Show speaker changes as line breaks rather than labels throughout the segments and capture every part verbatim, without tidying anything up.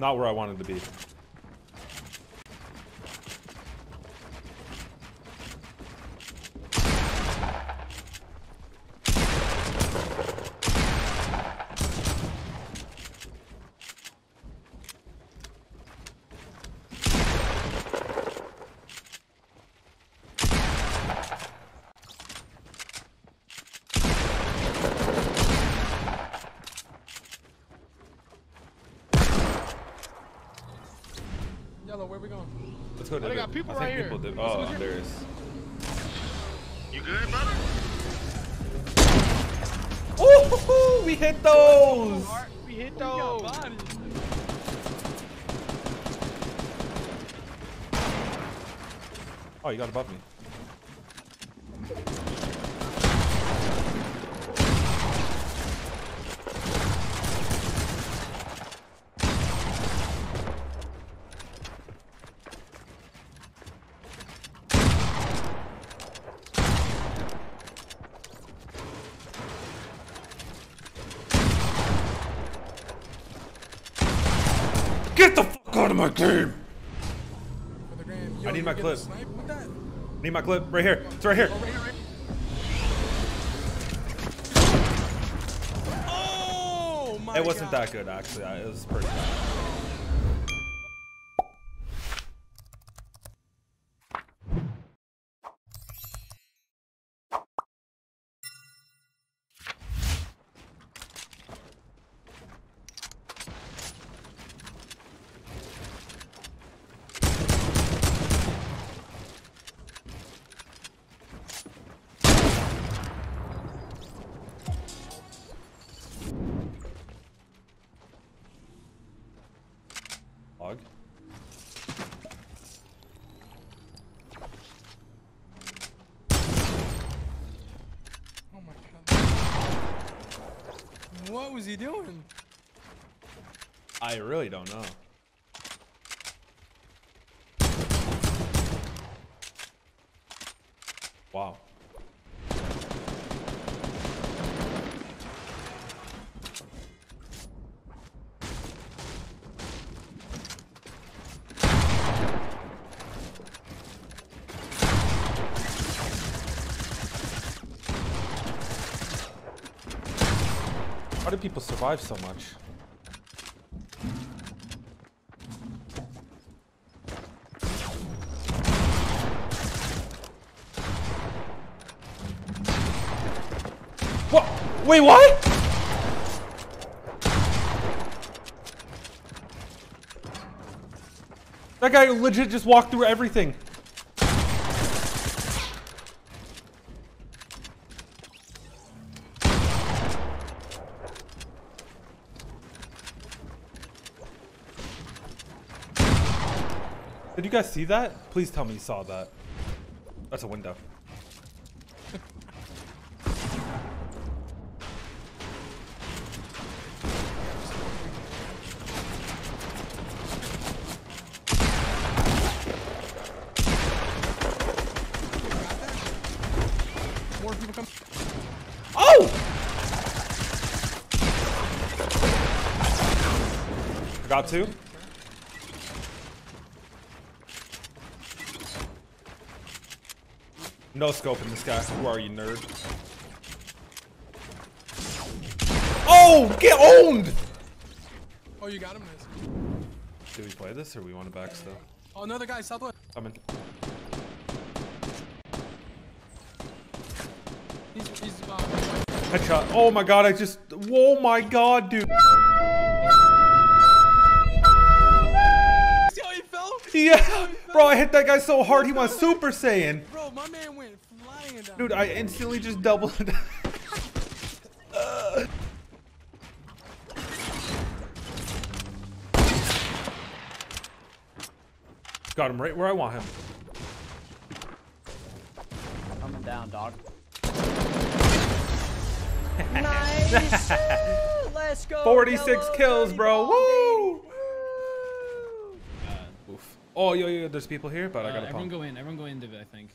Not where I wanted to be.
Yellow, where we going?
Let's go to
oh, they got people
I
right
think
here.
people did. Oh, there is.
You good, brother?
Oh, we hit those.
We hit those.
Oh, you got above me. Get the fuck out of my game!
Yo,
I need my clip.
I
need my clip right here. It's right here.
Oh, right here, right here. Oh my
It wasn't
God.
that good actually. It was pretty bad. Log.
Oh my God. What was he doing?
I really don't know. Wow. How do people survive so much? What? Wait, what? That guy legit just walked through everything. Did you guys see that? Please tell me you saw that. That's a window.
More people come.
Oh! I got two. No scope in this guy. Who are you, nerd? Oh, get owned!
Oh, you got him. Nice.
Do we play this or we want to back still?
Oh, another guy, southwest.
I'm in.
He's, he's, uh,
Headshot. Oh my god, I just. Oh my god, dude.
See how he fell?
Yeah, bro, I hit that guy so hard he went Super Saiyan.
Bro, my man went flying down.
Dude, I instantly just doubled. uh. Got him right where I want him.
Coming down, dog.
Nice. Let's go.
forty-six
yellow,
kills,
dirty
bro.
ball,
Woo!
baby. Woo.
Oof. Oh, yo, yo, there's people here, but
Uh,
I got a
everyone
pump.
go in. Everyone go in, Div, I think.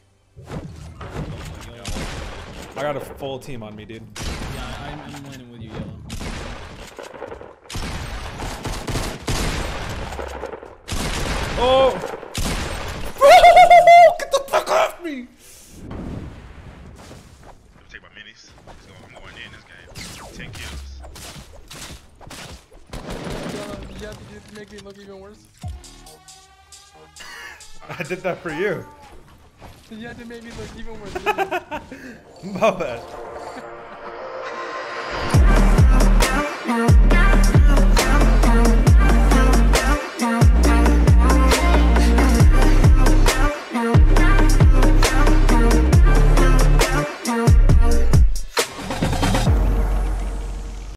I got a full team on me, dude.
Yeah, I'm, I'm landing with you, Yellow.
Oh! Get the fuck off me!
Let me take my minis. Let's go. I'm going in this game. Ten kills.
Uh, you have to get, make me look even worse.
I did that for you.
You have to make me look even worse.
My bad.